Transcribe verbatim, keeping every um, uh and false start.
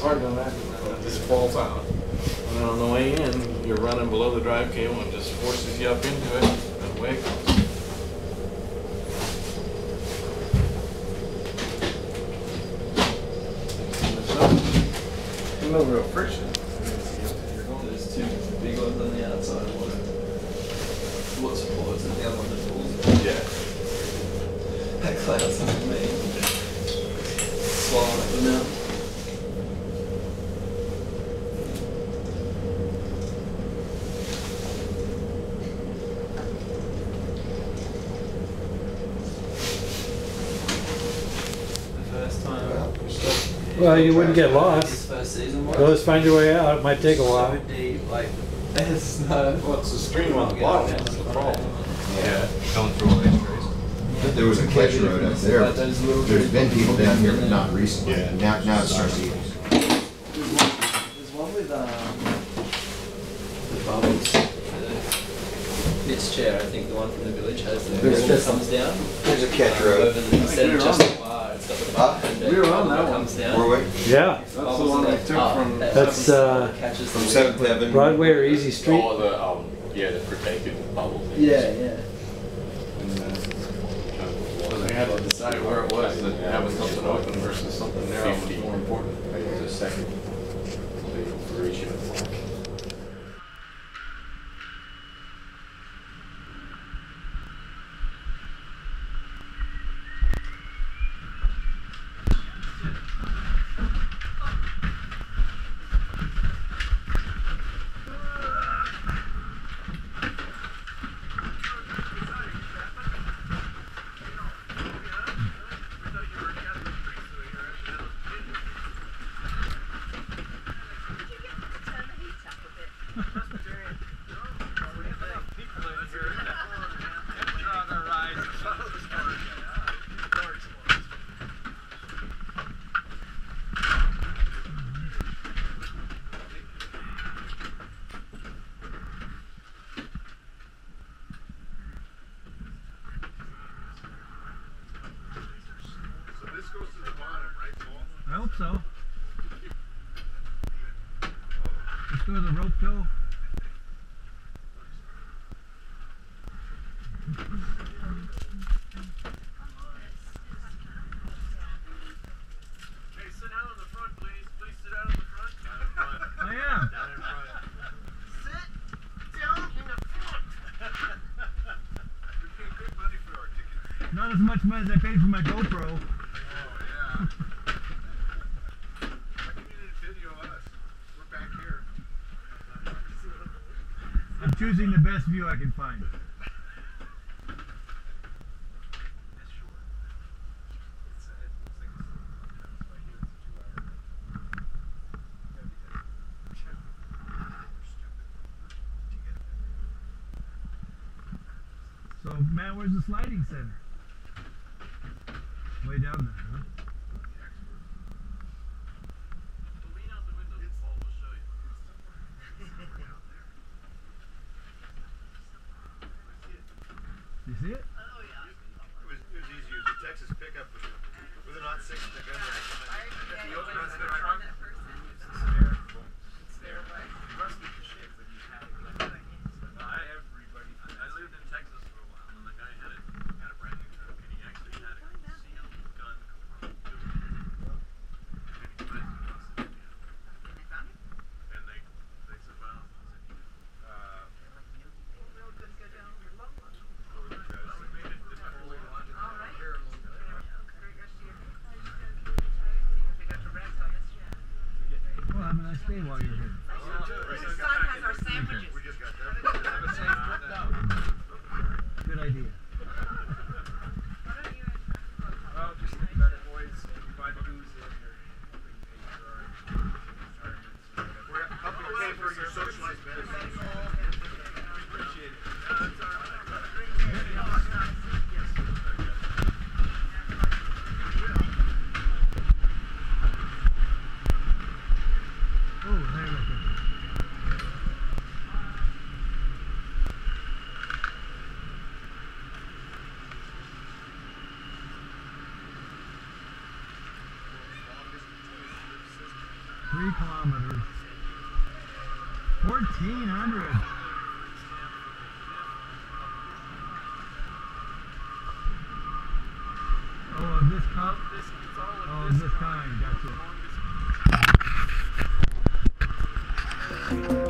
hard on that. It just falls out. And on the way in, you're running below the drive cable and it just forces you up into it, and away it goes. There's no real friction. There's two big ones on the outside. One what supports and the other one that pulls. Yeah. That cloud's on me. Swallowing up the mountain. Well, you wouldn't get lost. First season was. Those find your way out. It might take a while. So deep, like there's no. Well, it's the stream on the bottom. That's the problem. Yeah, going through all these trees. There was a catch road up there. There's been people down here, but not recently. Yeah. Now, now it starts to get. There's one with um, the bubbles. The Mitt's chair, I think the one from the village has the There's- that comes down. There's a catch Um, road. over the, instead of just the bar, it's got the Huh? and We were on bubble that one. comes down. Were we? Yeah. That's the one we took from. That's, uh, catches From the Seventh Heaven. Broadway or Easy Street. Oh, the, um, yeah, the protected bubble things. Yeah, yeah. So they had to decide where it was, that having something open versus something narrow was more important. Right, there's a second configuration of black. I hope so. Let's go to the rope tow. Hey, sit down in the front, please. Please sit down in the front. Down in front. I am. Down in front. Sit down in the front. We paid good money for our tickets. Not as much money as I paid for my GoPro. Oh, yeah. Why can you didn't video us? We're back here. I'm choosing the best view I can find. So, Matt, where's the sliding center? Way down there, huh? Lean out the window, Paul. We'll show you. You see it? It was, it was easy. The Texas pickup with, with a not six to gun rack. You open it in the trunk. It's there. It's there. It must be the shape that you had it. I everybody. I lived in Texas for a while, and the guy had it had a brand new truck, and he actually had a concealed gun. And he fled across the Indiana. And they they said, well, uh, three kilometers. fourteen hundred. Oh, of this cup? This, it's all of Oh, this this kind, kind. gotcha. Longest-